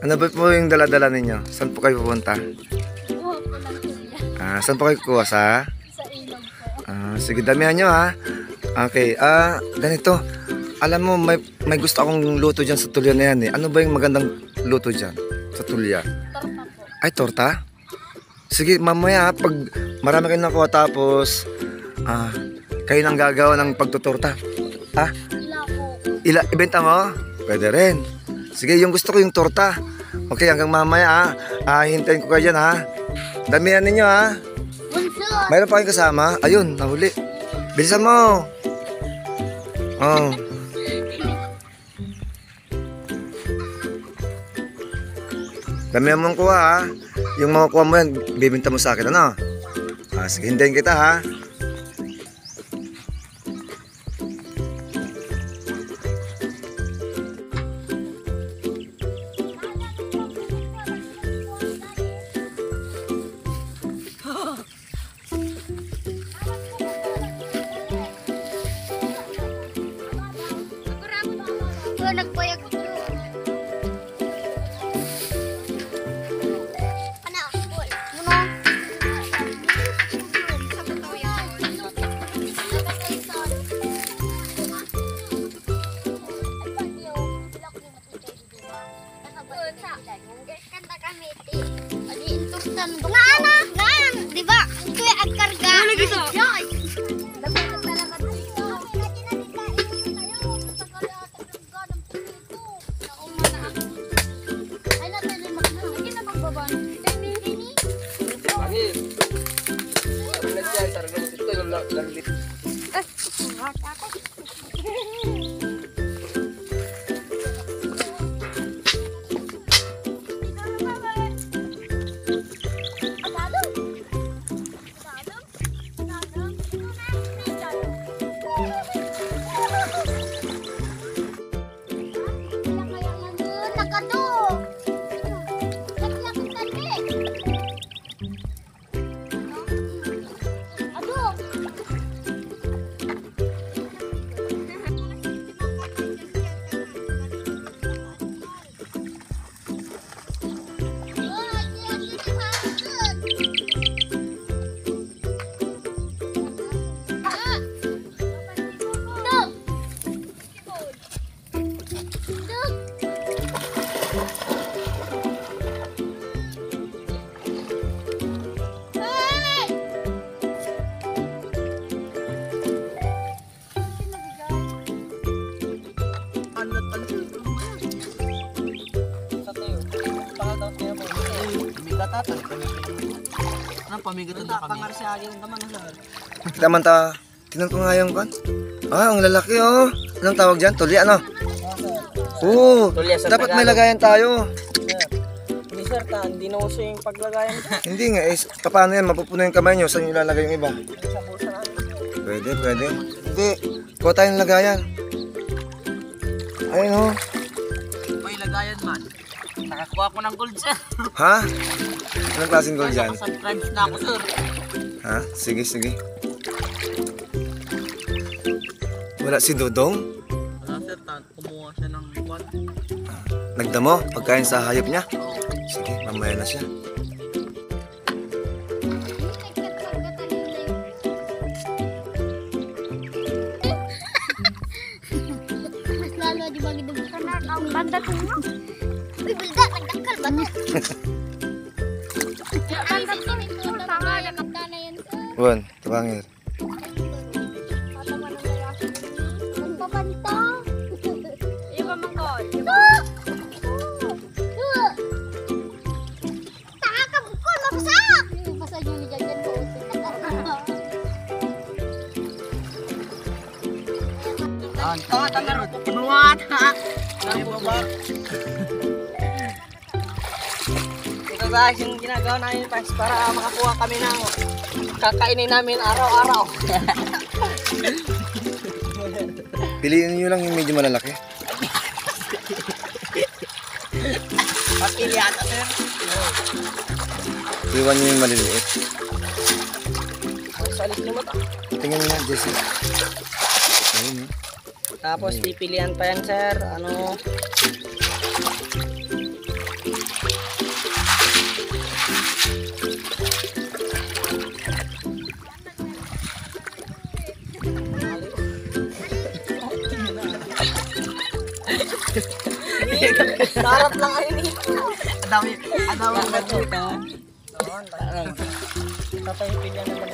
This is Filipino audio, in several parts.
Ano ba po yung dala-dala ninyo? Saan po kayo pupunta? Kuha po ng tuya. Saan po kayo kuha sa? Sa ilog po. Sige, damihan nyo ha. Okay, ganito. Alam mo, may gusto akong luto dyan sa tulya na yan eh. Ano ba yung magandang luto dyan sa tulya? Torta po. Ay, torta? Sige, mamaya pag marami kayo nakuha tapos kayo nang gagawa ng pagtutorta. Ha? Ila po. Ibenta mo? Pwede rin. Sige, yung gusto ko yung torta. Okay, hanggang mamaya hintayin ko kayo dyan ha. Damihan ninyo ha. Bunso! Mayroon pa kayong kasama? Ayun, nahuli. Bilisan mo. Oh. Damihan mong kuha ha. Yung makukuha mo yan, bibinta mo sa akin, ano? Sige, hintayin kita ha. Nagbayag ko. Ano? Kanta kami ti. Adi intustan bungana, ngan, di ba? Kuya agkarga. Lagi sa. Anong pamigatan na kami? Pangarsyahin naman na sir. Taman ta. Tinan ko nga yung kan. Ang lalaki oh. Anong tawag dyan? Tulya ano? Oo. Dapat may lagayan tayo. Hindi sir, hindi na uso yung paglagayan. Hindi nga eh. Paano yan? Mapupuno yung kamay nyo. Saan nyo lalagay yung iba? Sa bulsa natin. Pwede. Hindi. Kuha tayo ng lagayan. Ayun oh. May lagayan man. Nakakuha ko ng gold sir. Ha? Anong klaseng gold dyan? Subscribe na ako sir. Ha? Sige. Wala si Dodong? Wala sir, kumuha siya ng kwan. Nagdamo? Pagkain sa hayop niya? Sige, mamaya na siya. Mas lalo di bagi dum kana ang banda ko. Uy, bilda nagdakal ba to? Banda ko nito tama nakapta na yan. Buwan, tabangir. Magpapanta. Iba man ko. Takakabukol, mapasak! Mapasak yun ni Jagan ko. Tanga ron. Pinuhat ha. Ay baba. Ito guys, yung ginagawa namin para makakuha kami ng kakainin namin araw-araw. Piliin nyo lang yung medyo malalaki. Papili ata sir. Iwan nyo yung maliliit. Salis nyo mo to. Tingnan nyo nga, Jessie. Ayun Tapos pipilian pa yan sir. Sarap lang ay ni. Adami na to. Tatayipin yan naman.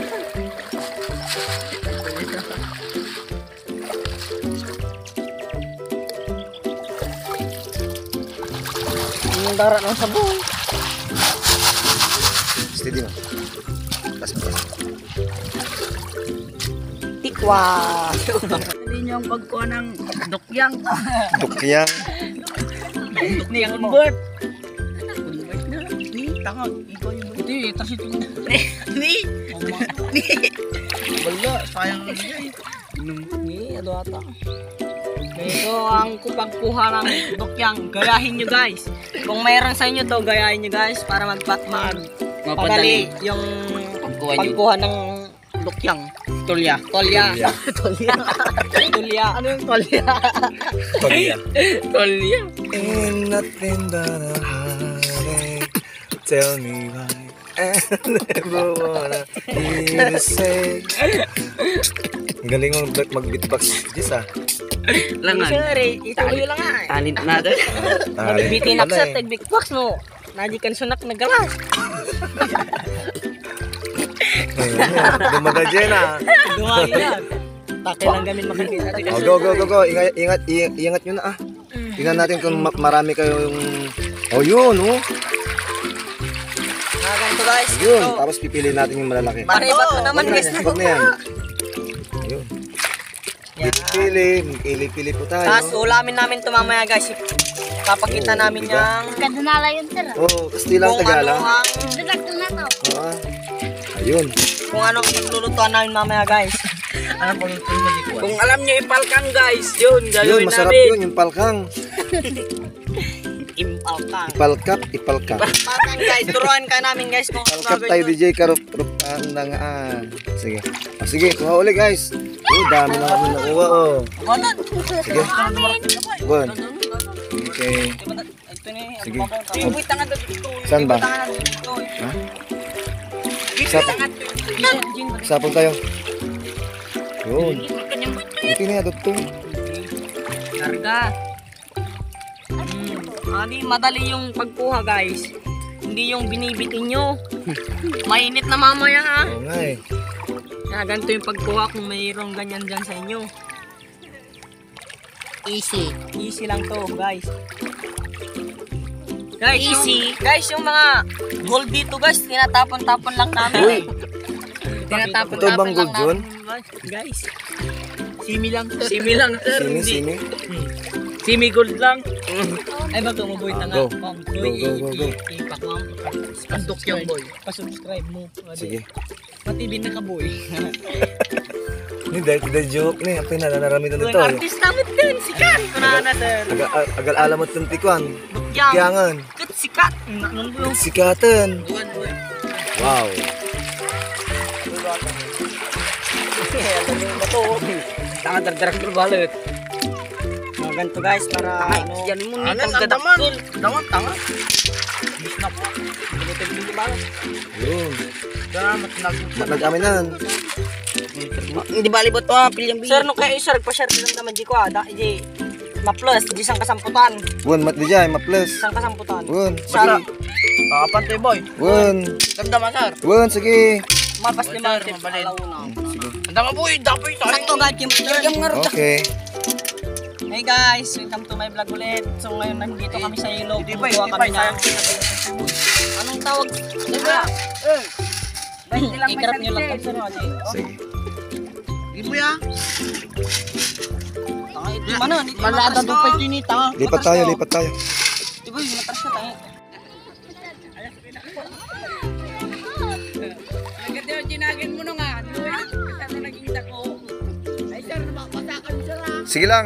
Yung darat ng sabon. Steady mo. Pas mo. Tikwa. Hindi niyo ang pagkuha ng dokyang. Dukyang. Ni convert. Convert na. Ni, tanga. Ikaw yung Ito eh, tas ito. Ni. Ni. Wala, sayang lang yan. Ni, ano ata. Ito ang pagkuha ng dokyang. Gayahin nyo guys. Kung mayroon sa inyo to, gayahin nyo guys para magpadali yung pagkuha ng dokyang. Tolya. Tolya. Tolya. Tolya. Ano yung tolya? Tolya. Tolya. Ain't nothing but a heartache. Tell me why I never wanna hear you say. Ang galing mo mag-beatbox, Jis ah. Langan. Sorry, ituloy lang nga. Talent natin. Bitin up sa tag-big box mo. Najikan sunak na galas. Dumaga dyan ah. Dumain yan. Take lang gamin makikita. Oh, go. Ingat nyo na ah. Tingnan natin kung marami kayong... Oh, yun oh. Ganito guys. Yun, tapos pipili natin yung malalaki. Pare-bato naman guys. Huwag na yan. Ayun. Pili po tayo. Tapos ulamin namin ito mamaya guys. Papakita Oh, namin diba? yung Kadunala yun sir. Oh, Kastila kung Tagala. ano ang Dagdag na to. Oo. Ayun. kung ano ang paglulutuan namin mamaya guys. Ano pang ito mo di ko? Kung alam niyo ipalkan guys, yun Yun, gagawin masarap namin. yun, yung palkang. Impalkan. Ipalkap. Palkan guys, turuan ka namin guys kung ano Palkap tayo gagawin DJ Karup-rupan na nga. Sige. Oh, sige, kuha uli guys. Oh, dami na kami nakuha oh. Wanan. Sige. Buwan. Okay. Sige. Ibuy tangan dito. Saan ba? Ha? Sapon tayo. Yun. Ito na ito. Karga. Madali yung pagkuha guys. Hindi yung binibitin nyo. Mainit na mamaya ha. Oo nga eh. Kaya ganito yung pagkuha kung mayroong ganyan dyan sa inyo. Easy. Easy lang to guys. Guys, Easy. Yung mga gold dito guys, tinatapon-tapon lang namin. Uy, Tinatapon-tapon ito bang gold lang yun? namin, guys. Simi lang. Simi lang sir. Sini. Simi gold lang. Ay bago mabuhay na nga. Go. Ma'am, Go. Ipak ma'am. Pasok yung boy. Pasubscribe mo. Sige. Pati bin na ka boy. Hindi, dahil joke na. Apay na, narami na Yung nito. artista mo din, sikat. Kunana sir. Agal alam mo itong tikwan. Bukyang. Kyangan. Kat sikat. Nandun. Sikatan. Wow. Tanga dardarak dulu balik. Nah, ganito guys para ano. Yan mo ni Ano daman? Daman tanga. Bisnap. Yun. Damat Nag-aminan. Hindi ba libot to ha, pilyang Sir no kay sir pa-share lang naman di ko da di ma-plus di sang kasamputan. Wun, mat di dyan, ma-plus. Sang kasamputan. Wun, Sara. sige. Kapan to boy? Wun. Ganda masar. Wun, sige. Mapas ni market mabalin. alauna. Sige. Ganda mo boy, dapoy to. Sakto guys, yung Okay. Hey guys, welcome to my vlog ulit. So ngayon nandito kami sa ilog. Di ba, Kumukuha di ba, kami ng sayang. anong tawag? Di ba? Ikarap nyo lang kayo sir. Sige. Ibu ya. Tanga ito mana ni Malada do pa tinita. Lipat tayo. Di ba yung matras ka tayo? Nagkatayo ginagin mo nga. Kasi naging dako. Ay sir, napapasakan sir ha. Sige lang.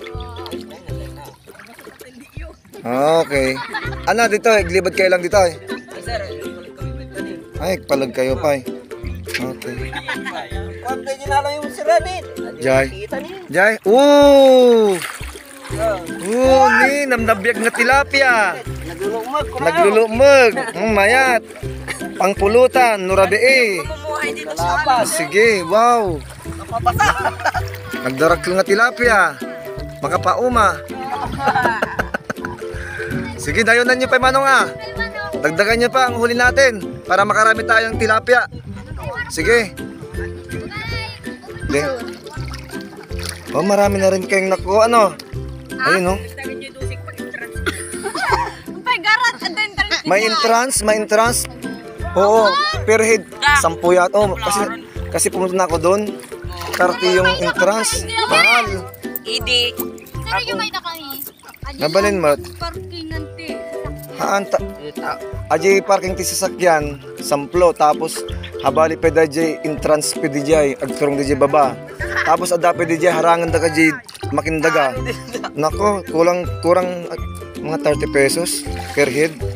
Okay. Ano dito, iglibad kayo lang dito eh. Sir, Ay, palag kayo pa eh. Okay. kung tayo ginala yung sirabit. Jai. Kita niyo. Jai. Ooh! Ni namnabiyag na tilapia. Naglulumag ko na. Naglulumag. Mayat. Pangpulutan, nurabe. Mamumuhay dito sa amin. Sige, wow. Napapasa. Nagdarak lang na tilapia. Makapauma. Sige, dayunan nyo pa manong ah. Dagdagan nyo pa ang huli natin para makarami tayong tilapia. Sige. Sige. Oh, marami na rin kayong nakuha, ano? Ayun, oh. May entrance, may entrance. Oo, per head, 10 yata. Oh, kasi pumunta na ako doon. 30 yung entrance. Mahal. Idi. Sino yung may nakami? Nabalin mo. Parkingan te. Aji parking ti sasakyan, 10. Tapos habali pa DJ entrance pa DJ, agturong DJ baba. Tapos ada pa DJ harangan da ka DJ makindaga. Nako, kurang mga 30 pesos per head.